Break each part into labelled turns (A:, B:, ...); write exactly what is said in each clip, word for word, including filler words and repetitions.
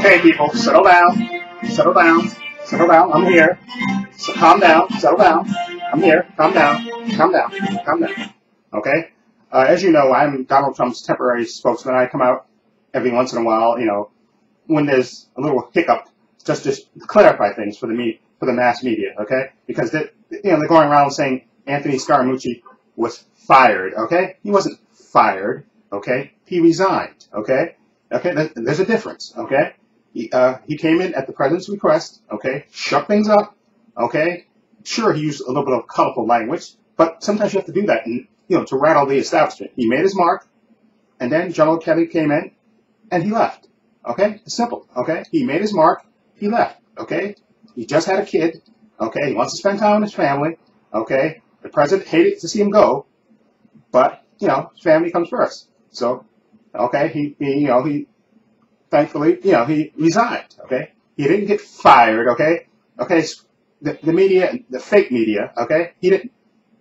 A: Okay, people, settle down, settle down, settle down. I'm here. So calm down, settle down. I'm here. Calm down, calm down, calm down. Okay. Uh, as you know, I'm Donald Trump's temporary spokesman. I come out every once in a while, you know, when there's a little hiccup, just to clarify things for the me for the mass media. Okay, because they, you know, they're going around saying Anthony Scaramucci was fired. Okay, he wasn't fired. Okay, he resigned. Okay. Okay, there's a difference, okay? He, uh, he came in at the president's request, okay, shut things up, okay? Sure, he used a little bit of colorful language, but sometimes you have to do that, and, you know, to rattle the establishment. He made his mark, and then General Kelly came in, and he left, okay? It's simple, okay? He made his mark, he left, okay? He just had a kid, okay? He wants to spend time with his family, okay? The president hated to see him go, but, you know, his family comes first, so... Okay, he, he, you know, he, thankfully, you know, he resigned, okay? He didn't get fired, okay? Okay, the, the media, the fake media, okay? He didn't,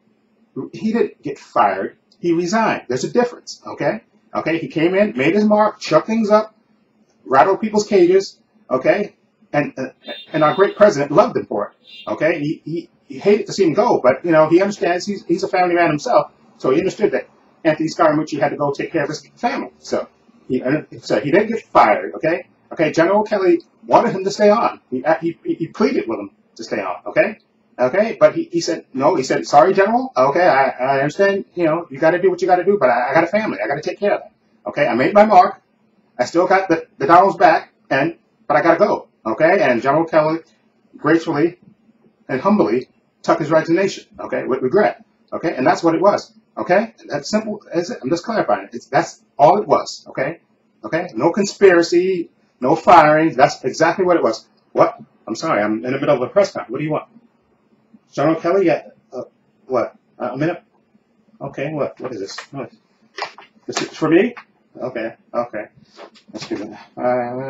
A: he didn't get fired, he resigned. There's a difference, okay? Okay, he came in, made his mark, shut things up, rattled people's cages, okay? And, uh, and our great president loved him for it, okay? He, he, he hated to see him go, but, you know, he understands he's, he's a family man himself, so he understood that Anthony Scaramucci had to go take care of his family. So he, so he didn't get fired, okay? Okay, General Kelly wanted him to stay on. He, he, he pleaded with him to stay on, okay? Okay, but he, he said, no, he said, sorry, General, okay, I, I understand, you know, you got to do what you got to do, but I, I got a family. I got to take care of that, okay? I made my mark. I still got the, the dollars back, and but I got to go, okay? And General Kelly gracefully and humbly took his resignation, okay, with regret, okay? And that's what it was. Okay, that's simple as it. I'm just clarifying it. It's, that's all it was. Okay, okay. No conspiracy, no firings. That's exactly what it was. What? I'm sorry. I'm in the middle of a press conference. What do you want, General Kelly? Yeah. Uh, what? Uh, a minute. Okay. What? What is this? What? This is for me. Okay. Okay. Excuse me. Uh,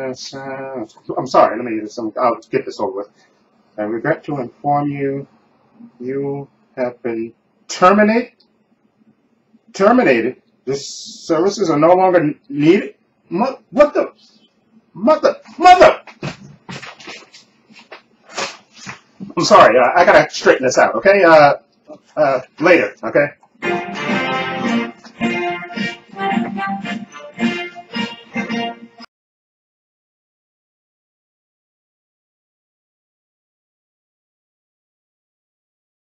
A: uh, I'm sorry. Let me. Some. I'll get this over with. I regret to inform you, you have been terminated. Terminated. The services are no longer needed. Mo what the? Mother, mother! I'm sorry. Uh, I gotta straighten this out. Okay. Uh, uh, later. Okay.